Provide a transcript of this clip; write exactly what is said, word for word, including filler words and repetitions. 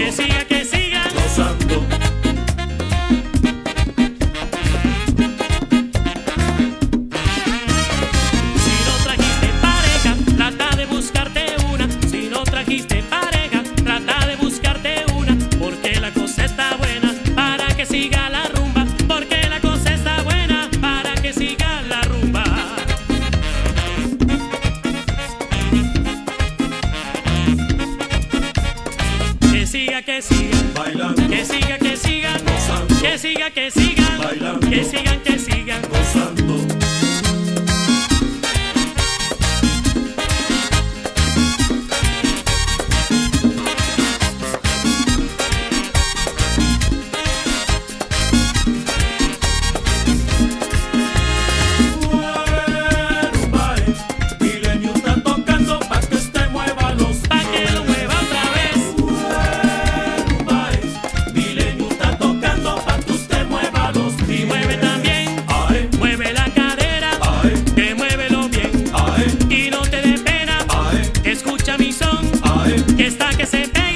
que siga, que siga gozando. Si no trajiste pareja, trata de buscarte una. Si no trajiste pareja, trata de buscarte una. Porque la cosa está buena para que siga la rumba. Porque la cosa está buena para que siga la rumba. Que siga, que siga Bailando, que siga, que siga gozando, que siga, que sigan, bailando, que sigan, que sigan. gozando. Rumbae, Milenio está tocando pa' que usted mueva los Pa' que lo mueva otra vez. Rumbae, Milenio está tocando pa' que usted mueva los Y mueve también, Ae, mueve la cadera, ae, que muévelo bien. ae, Y no te dé pena, ae, escucha mi son, ae. que está que se pega.